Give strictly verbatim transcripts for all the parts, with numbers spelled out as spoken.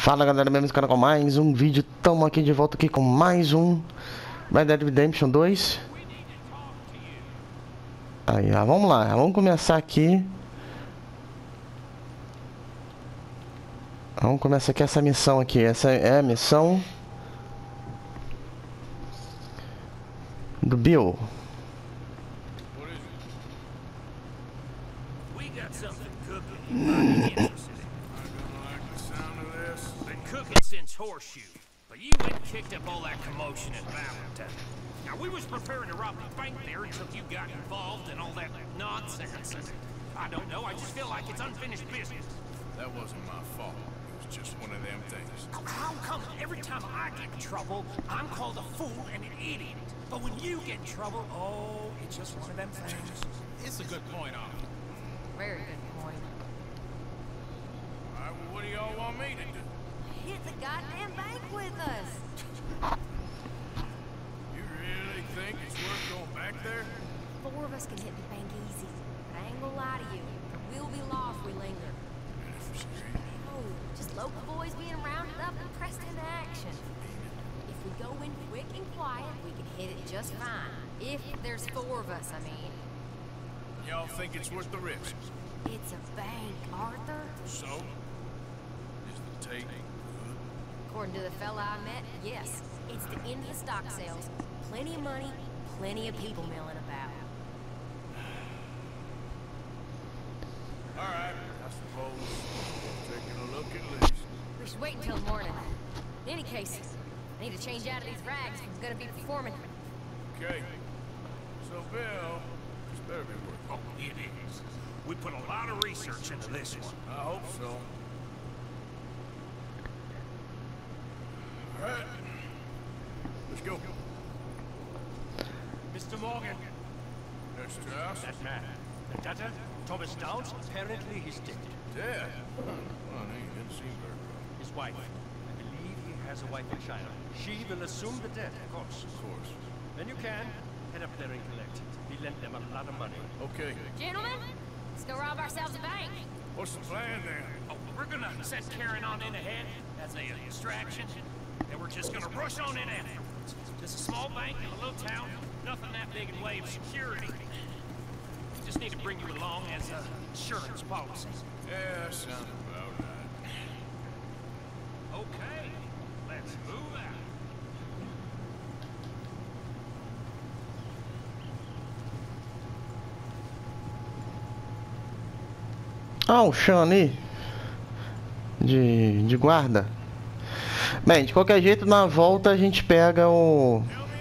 Fala galera, mesmo canal com mais um vídeo. Tamo aqui de volta aqui com mais um Red Dead Redemption dois. Aí, ó, vamos lá, vamos começar aqui. Vamos começar aqui essa missão aqui. Essa é a missão do Bill. Horseshoe, but you went and kicked up all that commotion at Valentine. Now we was preparing to rob the bank there until you got involved in all that nonsense. And I don't know, I just feel like it's unfinished business. That wasn't my fault. It was just one of them things. How come every time I get in trouble, I'm called a fool and an idiot? But when you get in trouble, oh, it's just one of them things. It's a good point, Arthur. Very good point. All right, well, what do y'all want me to do? Hit the goddamn bank with us. You really think it's worth going back there? Four of us can hit the bank easy. But I ain't gonna lie to you. We'll be lost if we linger. No, just local boys being rounded up and pressed into action. If we go in quick and quiet, we can hit it just fine. If there's four of us, I mean. Y'all think it's worth the risk? It's a bank, Arthur. So? Is the take good? According to the fella I met, yes. It's the end of the stock sales. Plenty of money, plenty of people milling about. All right, I suppose. Taking a look at least. We should wait until morning. In any case, I need to change out of these rags if I'm gonna be performing. Okay. So, Bill, this better be worth it. Oh, it is. We put a lot of research into this one. I hope so. All right. Let's go. Mister Morgan. There's Strauss. That man, the debtor, Thomas Downs, apparently he's dead. Dead? Huh. Well, he didn't seem very well. His wife, I believe he has a wife in China. She will assume the debt, of course. Of course. Then you can head up there and collect. He lent them a lot of money. Okay. Gentlemen, let's go rob ourselves a bank. What's the plan then? Oh, we're gonna send Karen on in ahead as a distraction, and we're just gonna rush on in afterwards. Just a small bank in a little town, nothing that big in way of security. We just need to bring you along as a insurance policy. Yeah, sounds about right. Okay, let's move out. Ah, o Sean ali de, de guarda. Bem, de qualquer jeito, na volta a gente pega o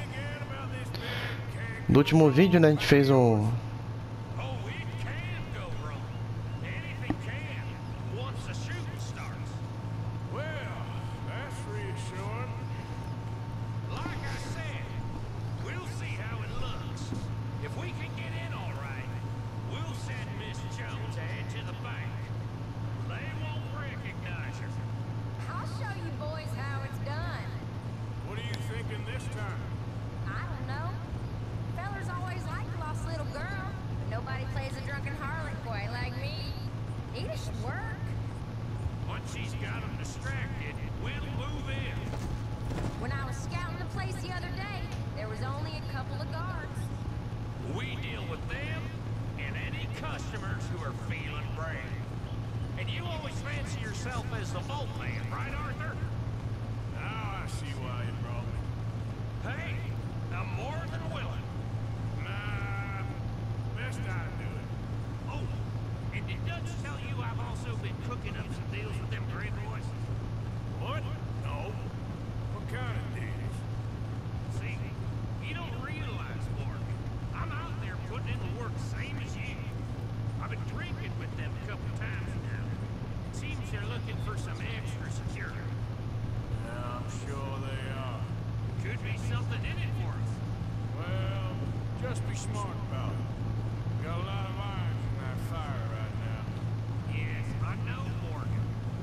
do último vídeo, né? A gente fez o Oh, it can go wrong. Anything can, once the shooting starts. Well, that's reassuring. Like I said, we'll see how it looks. If we can get in all right, we'll send Miss Jones ahead to the bank. They won't recognize her. I'll show you boys how it's done. What are you thinking this time? I don't know. Fellers always like a lost little girl, but nobody plays a drunken harlot quite like me. Either should work. Once she's got them distracted, we'll move in. When I was scouting the place the other day, there was only a couple of guards. We deal with them and any customers who are feeling brave. And you always fancy yourself as the boat man, right, Arthur? Now I see why you brought me. Hey, I'm more than willing. Nah, best I do it. Oh, and did Dutch tell you I've also been cooking up some deals with them Grey Boys? What? No. What kind of deals? See, you don't realize, Morgan. I'm out there putting in the work same as you. I've been drinking with them a couple times now. Seems they're looking for some extra security. Yeah, I'm sure they are. Could be something in it for us. Well, just be smart about it. We got a lot of irons in that fire right now. Yes, I know, Morgan.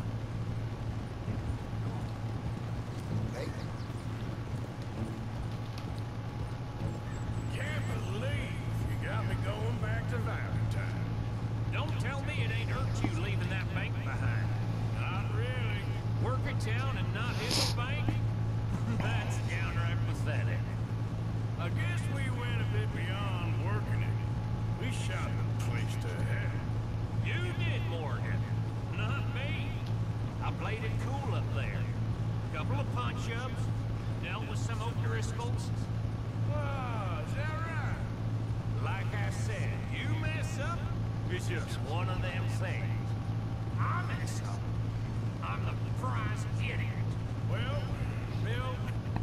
Can't believe you got me going back to Valentine. Don't tell me it ain't hurt you leaving that bank behind. Not really. Working town and not hit the bank? That's downright pathetic. I guess we went a bit beyond working it. We shot the place to hell. You did, Morgan. Not me. I played it cool up there. Couple of punch-ups, dealt with some O'Driscolls. Wow, is that right? Like I said, you mess up, it's just one of them things. I mess up. I'm the prize idiot. Well, Bill,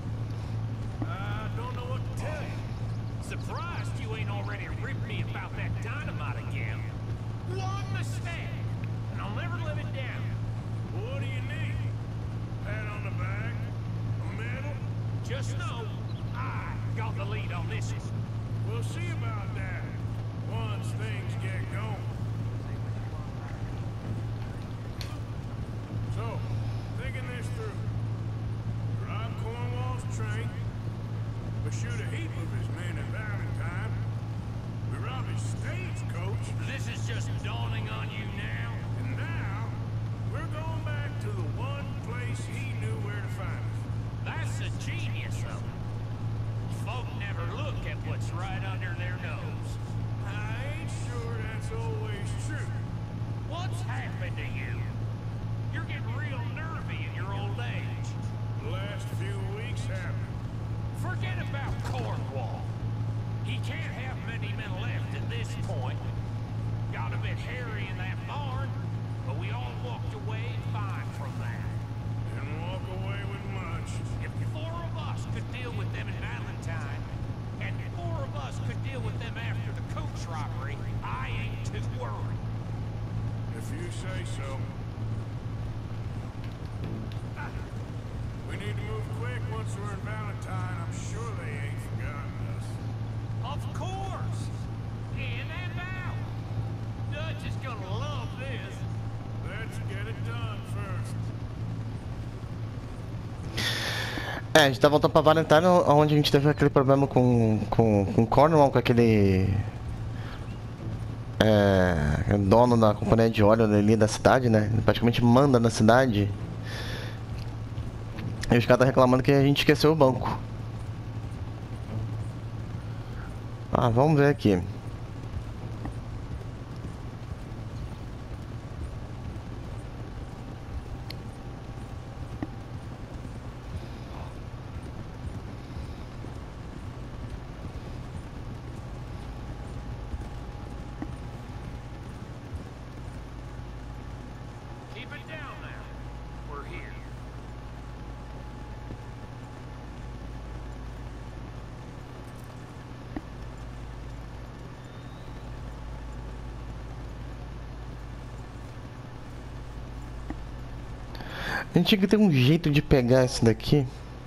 I don't know what to tell you. Surprised you ain't already ripped me about that dynamite again. One mistake, and I'll never live it down. What do you need? Pat on the back? A medal? Just know, I got the lead on this one. We'll see about that once things get going. So, thinking this through. Rob Cornwall's train. We shoot a heap of his men in Valentine. We rob his stagecoach. This is just dawning on you now. And now, we're going back to the one place he knew where to find us. That's the genius of it. Folk never look at what's right under their nose. I ain't sure that's always true. What's happened to you? You're getting real nervy in your old age. The last few weeks happened. Forget about Cornwall. He can't have many men left at this point. Got a bit hairy in that barn, but we all walked away fine from that. Didn't walk away with much. If four of us could deal with them in Valentine, and four of us could deal with them after the coach robbery, I ain't too worried. If you say so. We need to move quick once we're in Valentine. I'm sure they ain't forgotten us. Of course! In and out! Dutch is gonna love this. Let's get it done first. É, a gente tá voltando pra Valentine, onde a gente teve aquele problema com, com, com Cornwall, com aquele... É, dono da companhia de óleo ali da cidade, né? Ele praticamente manda na cidade. E os caras tá reclamando que a gente esqueceu o banco. Ah, vamos ver aqui. Keep it down now. We're here. A gente tinha que ter um jeito de pegar esse daqui.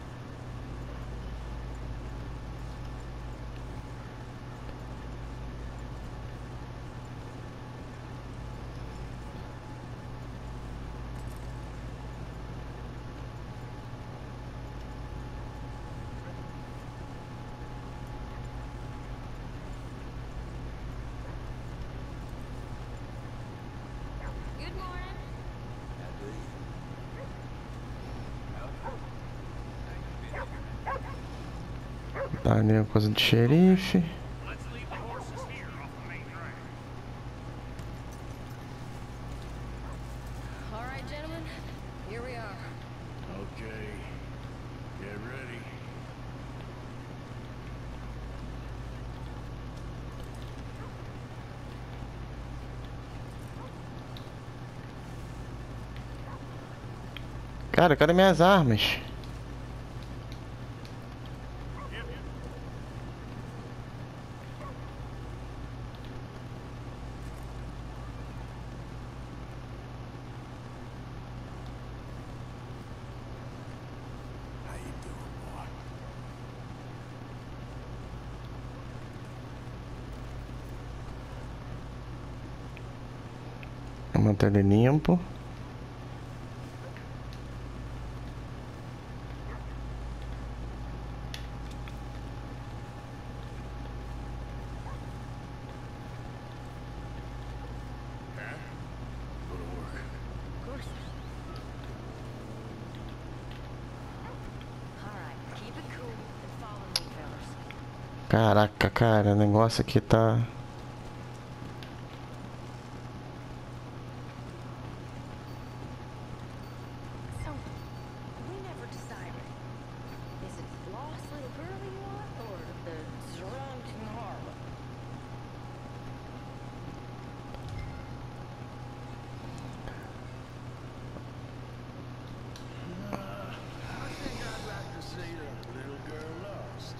Good morning. Tá ali a coisa do xerife. Let's leave the horses here off the main drag. All right, gentlemen. Here we are. Okay. Get ready. Cara, cadê minhas armas? How you doing, boy? Vou manter ele limpo. Huh? Go to work. Of course. Caraca, cara, o negócio aqui tá... So, we never decided. Is it Floss little girl you want, or the drunk in Harlem? I think I'd like to see the little girl lost.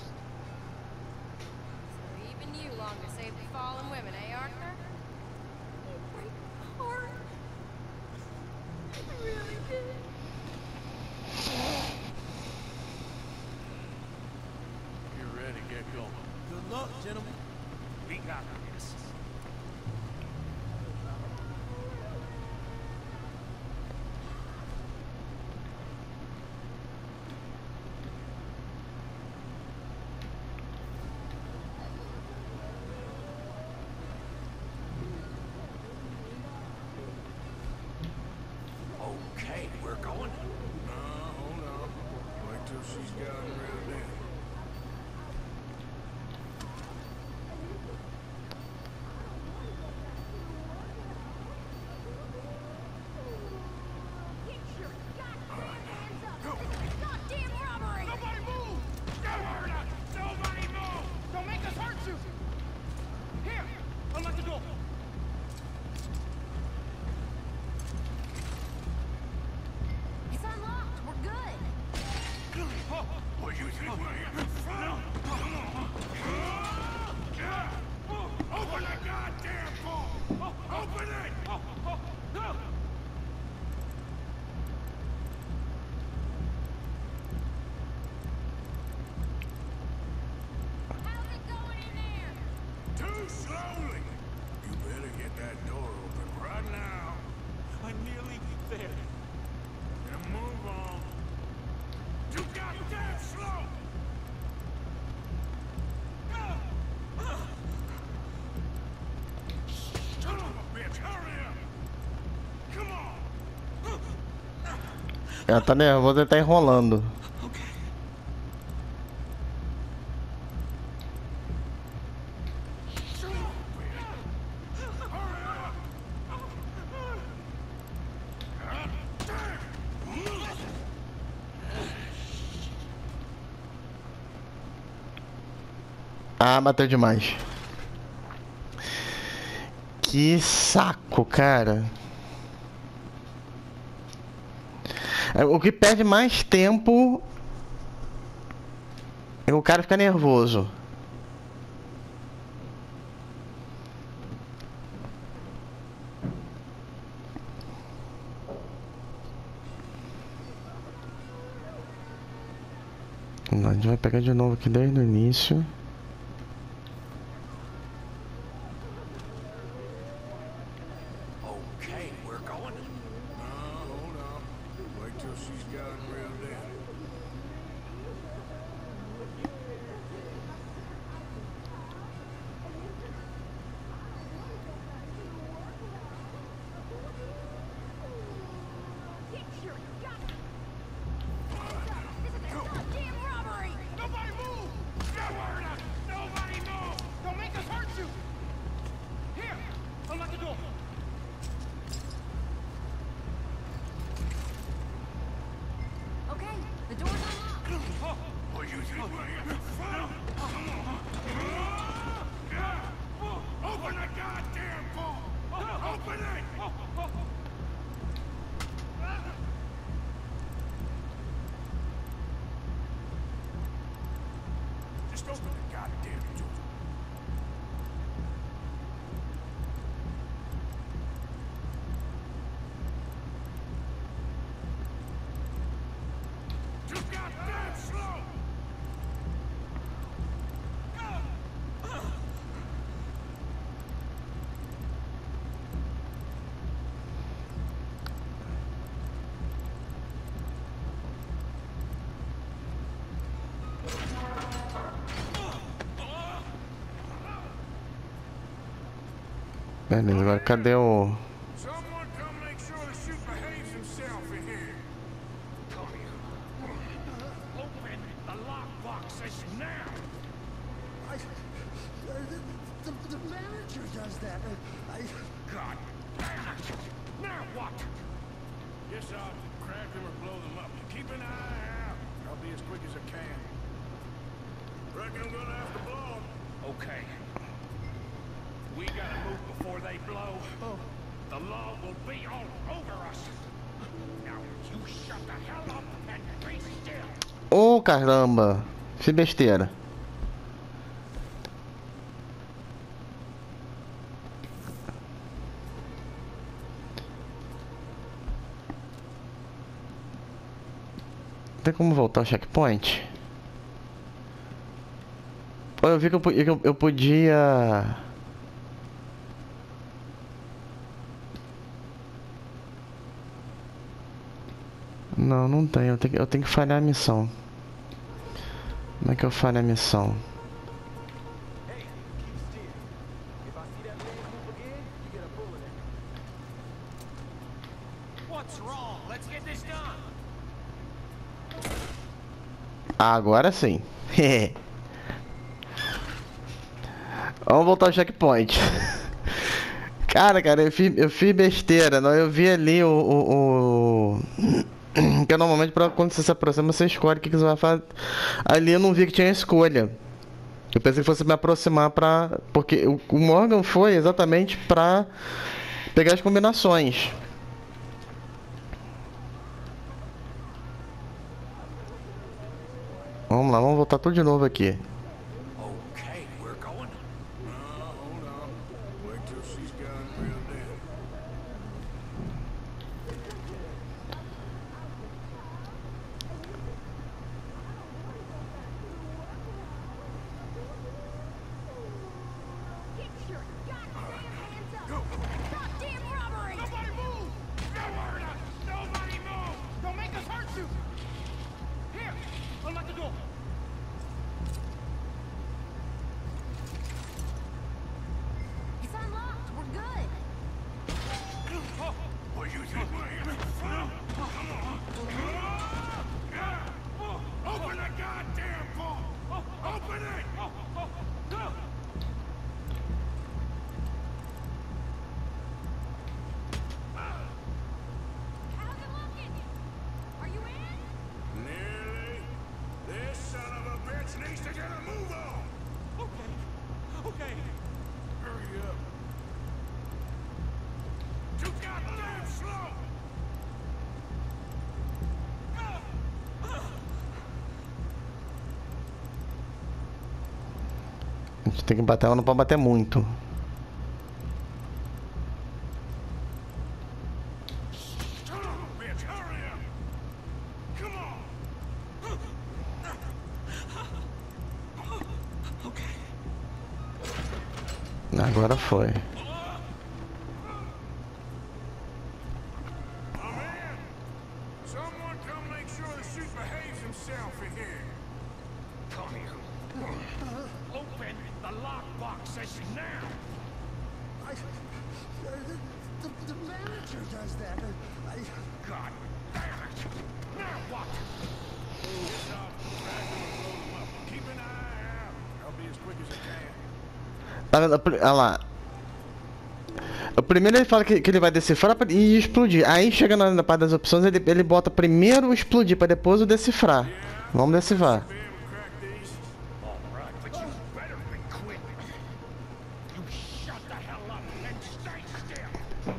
So even you long to save the fallen women, eh, Arthur? You break my heart. You really did. You're ready, get going. Good luck, gentlemen. We got this. Okay, we're going. No, hold on. Wait till she's gotten real in. Get your goddamn hands up! This is goddamn robbery! Nobody move! Don't hurt us! Nobody move! Don't make us hurt you! Here! Unlock the door! It's unlocked. We're good. What you think we're here for? Open the goddamn door! Open it! How's it going in there? Too slowly! You better get that door open right now. I'm nearly there. And move on. You goddamn slow! Son of a bitch, hurry up! Come on! Ela tá nervosa e tá enrolando. Son of a bitch! Hurry up! Ah, bateu demais. Que saco, cara. É, o que perde mais tempo é o cara ficar nervoso. A gente vai pegar de novo aqui desde o início. Okay, we're going. No, hold on. Wait till she's gotten real in. Get your goddamn hands up! This is a goddamn robbery! Nobody move! Don't hurt us! Nobody move! Don't make us hurt you! Here! Unlock the door! Okay, the door's unlocked. What you think we're here for? Open the goddamn door! Open it! Just open the goddamn door. You goddamn slow! Beleza, agora cadê o... Someone come make sure the chute behaves himself in here. Open the lockboxes now! I, the, the, the manager does that. I, God damn it! Now what? Guess I'll crack them or blow them up. Keep an eye out. I'll be as quick as I can. Reckon I'm gonna have to blow them. Okay. We gotta move before they blow. oh, The law will be all over us. Now you shut the hell up and be still. Ô, caramba. Que besteira. Tem como voltar ao checkpoint? Pô, eu vi que eu, po- eu, eu podia... Não, não tem. Eu tenho, que- eu tenho que falhar a missão. Como é que eu falho a missão? Hey, keep still. If I see that man move again, you get a bullet in it. What's wrong? Let's get this done. Agora sim. Vamos voltar ao checkpoint. Cara, cara, eu fiz, eu fiz besteira. Não, eu vi ali o... o, o... que normalmente pra quando você se aproxima, você escolhe o que, que você vai fazer. Ali eu não vi que tinha escolha. Eu pensei que fosse me aproximar pra... Porque o, o Morgan foi exatamente pra pegar as combinações. Vamos lá, vamos voltar tudo de novo aqui. Okay, we're going. No, hold on. Wait till she's gone real dead. Get your goddamn hands up! Goddamn robbery! Nobody move! Nobody, nobody move! Don't make us hurt you! Here, unlock the door. It's unlocked. We're good. Oh, What you think we're here for? Come on. Yeah. Open the goddamn vault! Open it! oh, oh, no! How's it looking? Are you in? Nearly. This son of a bitch needs to get a move on. Okay, okay. Hurry up. Too goddamn slow. A gente tem que bater, ela não pode bater muito. Son of a bitch, hurry up. Come on. Agora foi. I'm in. Someone come make sure the suit behaves himself in here. Come here. Open the lockbox session now. I, the, the, the manager does that. I, God damn it! Now what? Guess I'll crack them or blow them up. Keep an eye out. I'll be as quick as I can. Tá vendo? Olha lá. O primeiro ele fala que, que ele vai decifrar pra- e explodir. Aí chega na, na parte das opções, ele, ele bota primeiro o explodir pra depois o decifrar. Vamos decifrar. Be able to crack these. All right, but you better be quick. You shut the hell up and stay still.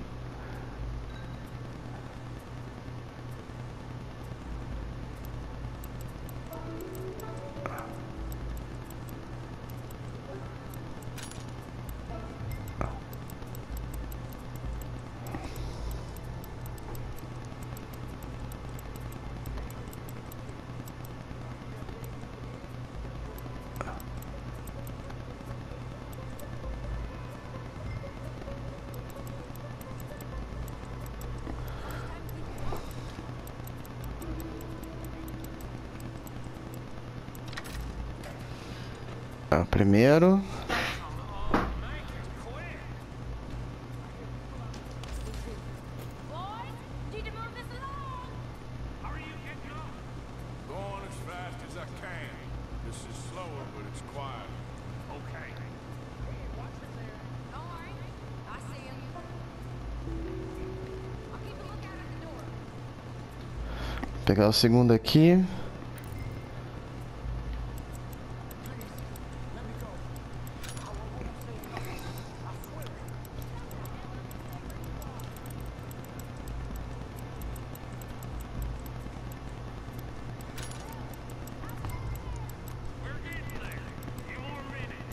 Ah, primeiro. Boys, need to move this along. How are you getting on? Going as fast as I can. This is slower, but it's quiet. Okay. Don't worry. I see him. I'll keep a lookout at the door. Vou pegar o segundo aqui. We're getting there. Few more minutes.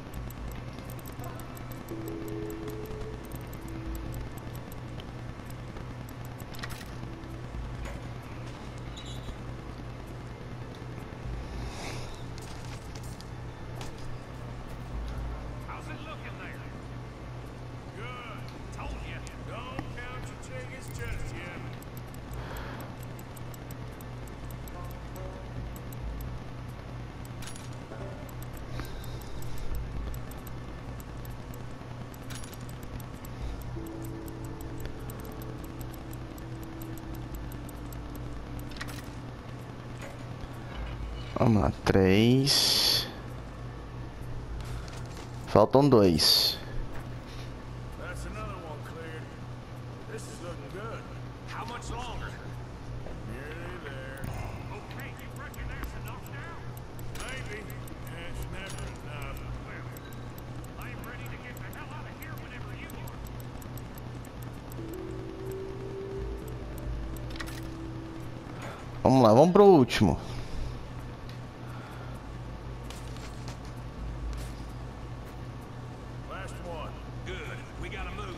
How's it looking there? Good. Told you. Don't count your chickens just yet. Vamos lá, três. Faltam dois. That's another one cleared. This is looking good. How much longer? Nearly there. Okay, you reckon that's enough now? Maybe. It's never enough. Well, I'm ready to get the hell out of here whenever you are. Vamos lá, vamos pro último. Last one. Good. We gotta move.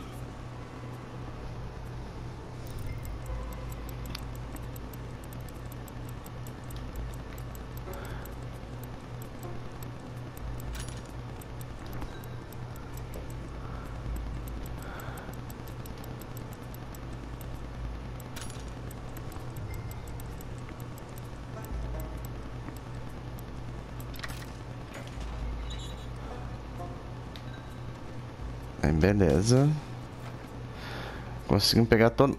Aí, beleza. Conseguimos pegar todo.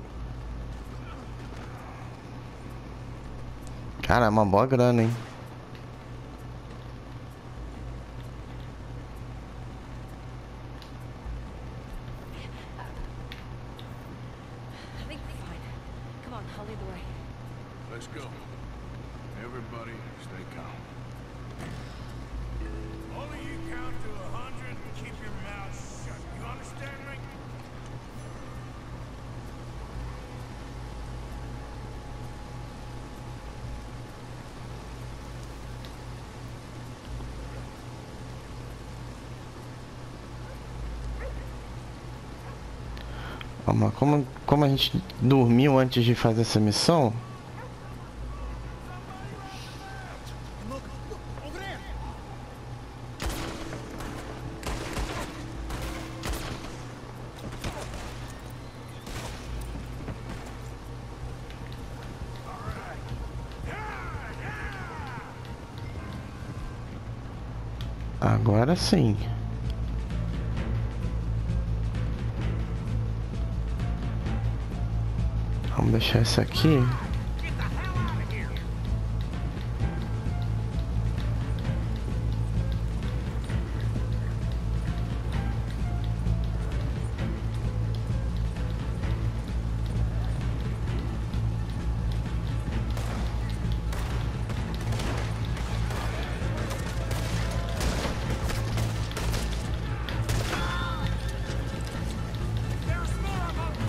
Cara, é uma boa grana, hein? I think we're fine. Come on, I'll lead the way. Let's go. Everybody, stay calm. Only you count to a hundred and keep your mouth shut. You understand me? Vamos lá, como, como a gente dormiu antes de fazer essa missão. Look, look, over there! Agora sim. Vamos deixar essa aqui. Get the hell out of here. There's more of them.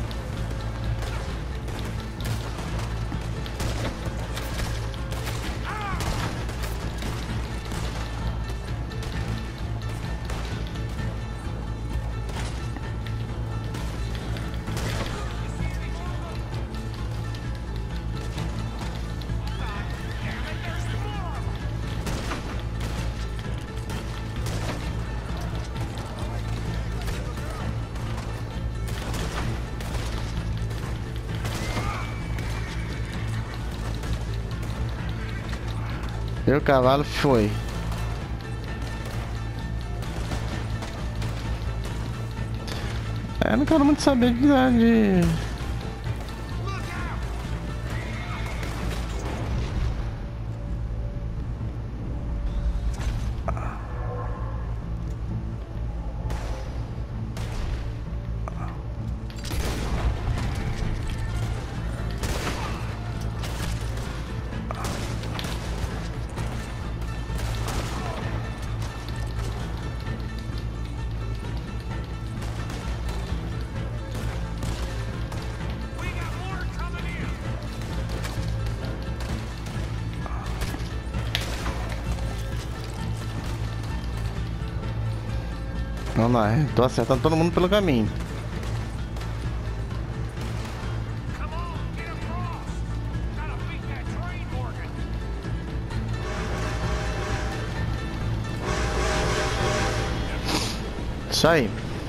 E o cavalo foi. É, não quero muito saber de, de... Vamos lá, tô acertando todo mundo pelo caminho. Come on, get across. Gotta beat that train, Morgan. Isso aí.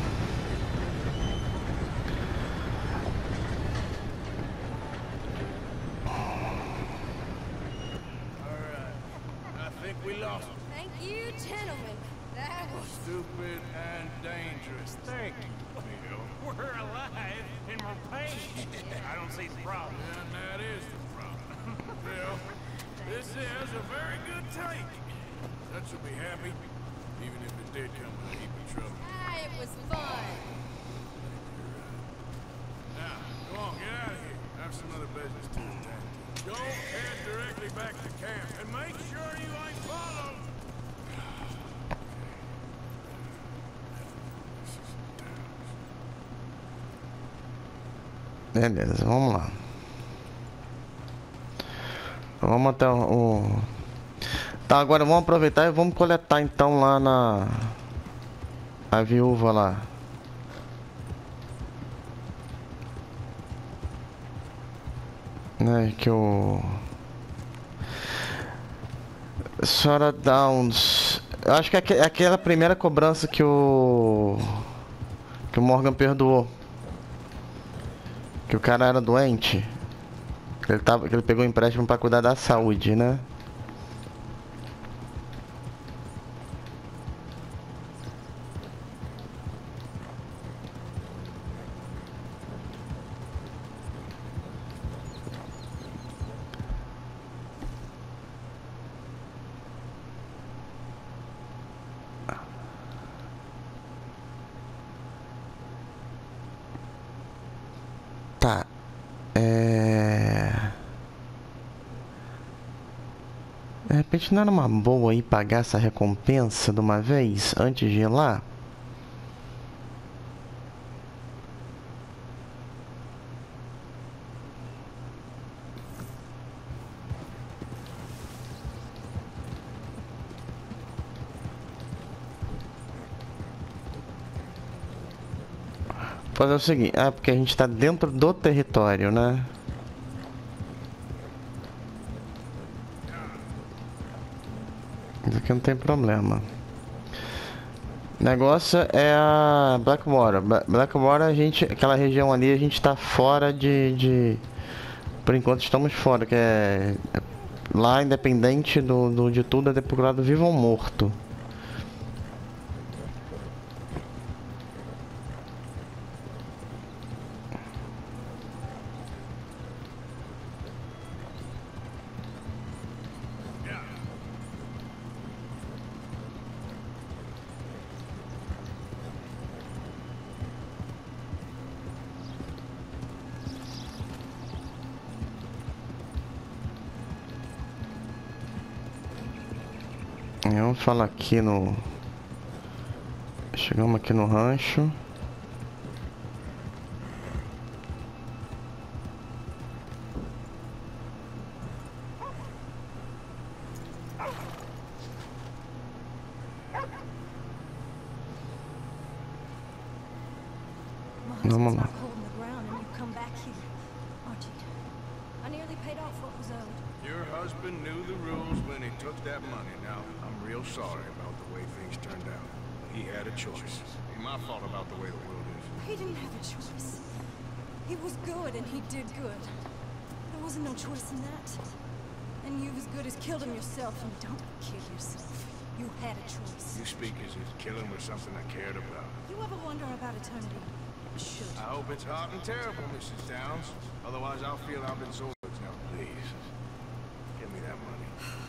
I think we lost him. Thank you, gentlemen. That was... Stupid and dangerous. Thank you, Bill. We're alive and we're paid. I don't see the problem. And that is the problem. Bill, this is a very good take. Dutch will be happy, even if it did come with a heap of trouble. Ah, it was fun. Now, go on, get out of here. I have some other business to attend to. Don't head directly back to camp, and make sure you ain't followed. Beleza, vamos lá. Vamos até o... o... Tá, agora vamos aproveitar e vamos coletar então lá na... A viúva lá. Né, que o... Sarah Downs. Eu acho que é aquela primeira cobrança que o... Que o Morgan perdoou. Que o cara era doente. Ele tava, que ele pegou um empréstimo pra cuidar da saúde, né? Tá. É... De repente não era uma boa aí pagar essa recompensa de uma vez, antes de ir lá? Fazer o seguinte, ah, porque a gente tá dentro do território, né? Isso aqui não tem problema. O negócio é a Blackwater. Blackwater, a gente, aquela região ali, a gente tá fora de, de... Por enquanto estamos fora, que é... Lá, independente do, do, de tudo, é procurado vivo ou morto. Vamos falar aqui no... Chegamos aqui no rancho. Vamos lá. Your husband knew the rules when he took that money. Now, I'm real sorry about the way things turned out. He had a choice. Ain't my fault about the way the world is. He didn't have a choice. He was good and he did good. There wasn't no choice in that. And you've as good as killed him yourself, and don't kill yourself. You had a choice. You speak as if killing was something I cared about. You ever wonder about eternity? You should. I hope it's hot and terrible, Missus Downs. Otherwise, I'll feel I've been so... Now, please. Give me that money.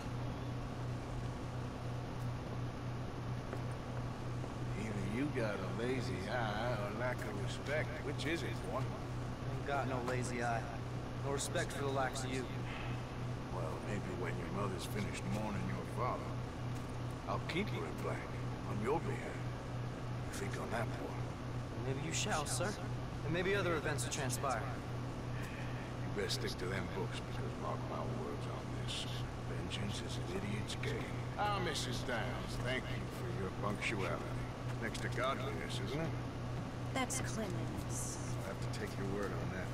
Either you got a lazy eye or lack of respect. Which is it, boy? Ain't got no lazy eye. No respect for the likes of you. Well, maybe when your mother's finished mourning your father, I'll keep her in black on your behalf. Think on that, boy. Maybe you shall, sir. And maybe other events will transpire. You best stick to them books, because mark my words on this. Vengeance is an idiot's game. Ah, Missus Downs, thank you for your punctuality. next to godliness, isn't it? That's cleanliness. I'll have to take your word on that.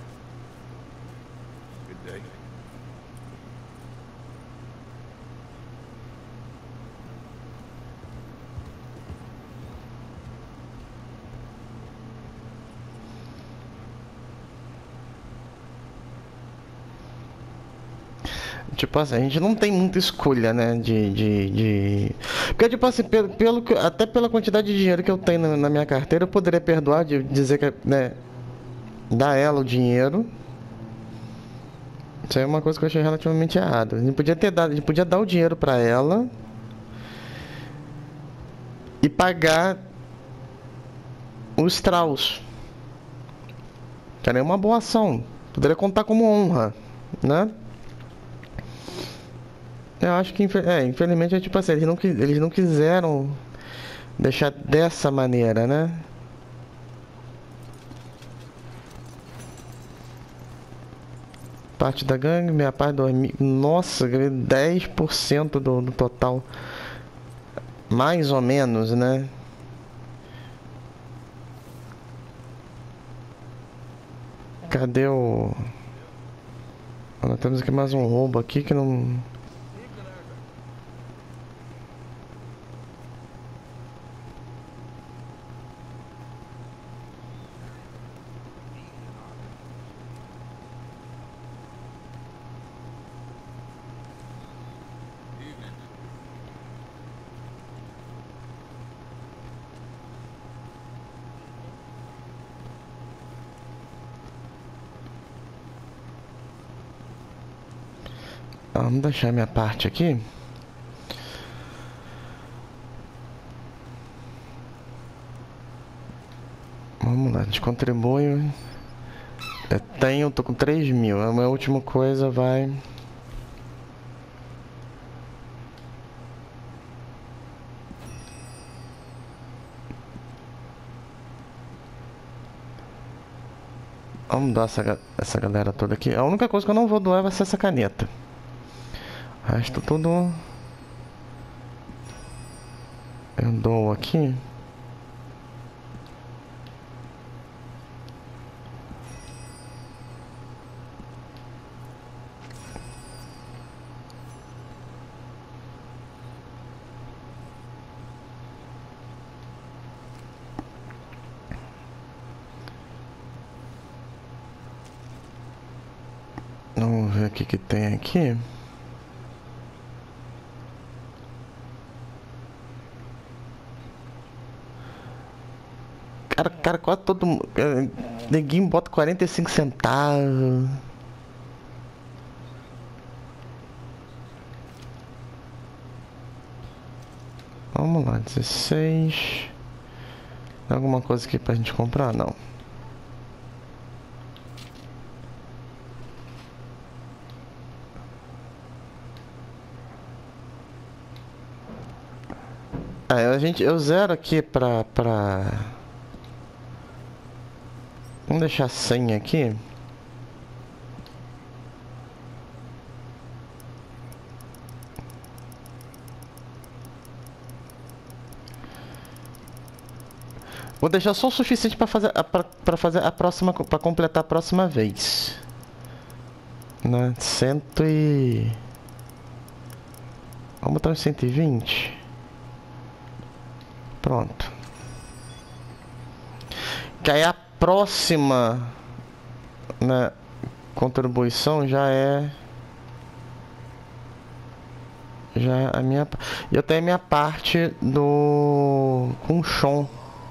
Good day. Tipo assim, a gente não tem muita escolha, né, de... de, de... Porque, tipo assim, pelo, pelo, que- até pela quantidade de dinheiro que eu tenho na, na minha carteira, eu poderia perdoar de dizer que, né, dar ela o dinheiro. Isso aí é uma coisa que eu achei relativamente errado. A gente podia ter dado, a gente podia dar o dinheiro pra ela e pagar os Strauss. Que era uma boa ação. Poderia contar como honra, né? Eu acho que, infe- é, infelizmente, é tipo assim, eles não, qui- eles não quiseram deixar dessa maneira, né? Parte da gangue, minha parte do amigo. Nossa, ganhei dez por cento do, do total. Mais ou menos, né? Cadê o... Nós temos aqui mais um roubo aqui que não... Ah, vamos deixar minha parte aqui. Vamos lá, a gente contribui. Eu tenho, tô com três mil. A minha última coisa vai. Vamos dar essa, ga- essa galera toda aqui. A única coisa que eu não vou doar vai ser essa caneta. O resto tudo eu dou aqui. Vamos ver o que que tem aqui. Cara, cara, quase todo mundo. eh, Neguinho bota quarenta e cinco centavos. Vamos lá, dezesseis. Tem alguma coisa aqui pra gente comprar? Não. É, a gente, eu zero aqui pra, pra... Vamos deixar cem aqui. Vou deixar só o suficiente para fazer a, pra, pra fazer a próxima, para completar a próxima vez. Né? Cento e... Vamos botar uns cento e vinte. Pronto. Que aí a próxima, né, contribuição já é... Já é a minha... E eu tenho a minha parte do... com Sean.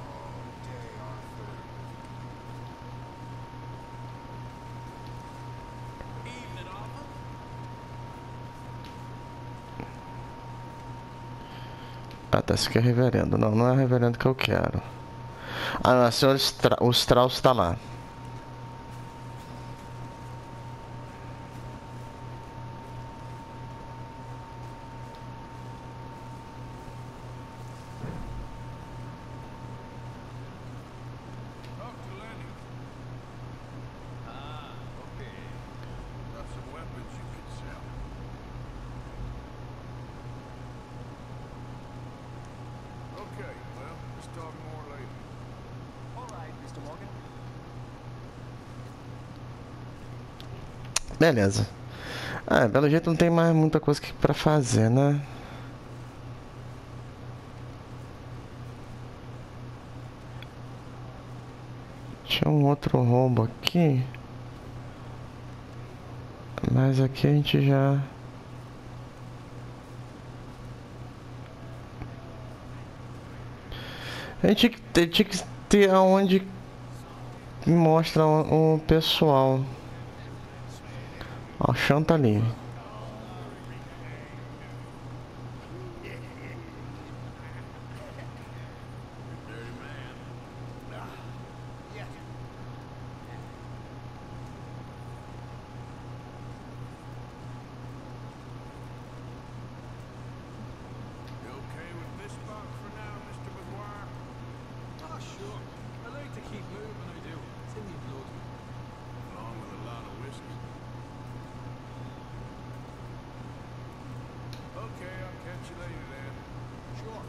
Ah, tá, esse aqui é reverendo. Não, não é o reverendo que eu quero. Ah, não, a senhora Stra o Strauss está lá. Talk to Lenny. Ah, okay. Got some weapons you could sell. Okay, well, this talk more later. All right, mister Morgan. Beleza. Ah, pelo jeito não tem mais muita coisa que pra fazer, né? Tinha um outro roubo aqui. Mas aqui a gente já... A gente tinha que ter, tinha que ter aonde mostra o, o pessoal. Ó, o chão tá ali. You okay with this spot for now, Mister McGuire? Ah, sure. I like to keep moving, I do. It's in me blood. Along with a lot of whiskey. Okay, I'll catch you later then. Sure.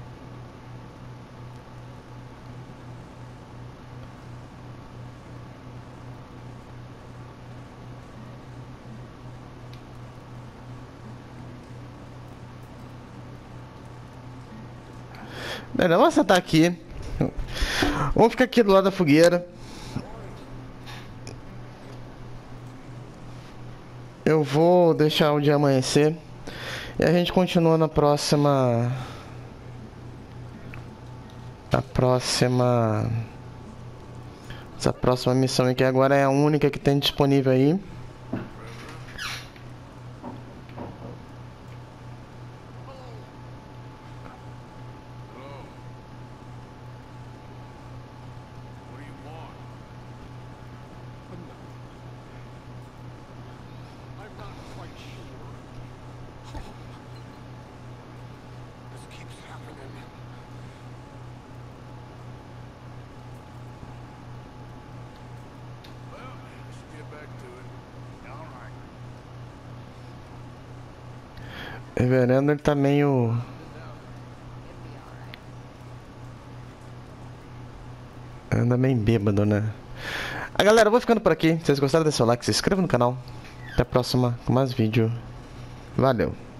Melhor, vamos sentar aqui. Vamos ficar aqui do lado da fogueira. Eu vou deixar o dia amanhecer. E a gente continua na próxima... Na próxima... Essa próxima missão aqui agora é a única que tem disponível aí. What do you want? I'm not quite sure. This keeps happening. Well, let's get back to it. All right. O reverendo ele tá meio... Anda meio bêbado, né? Ah, galera, eu vou ficando por aqui. Se vocês gostaram, deixa o like, se inscreva no canal. Até a próxima com mais vídeo. Valeu!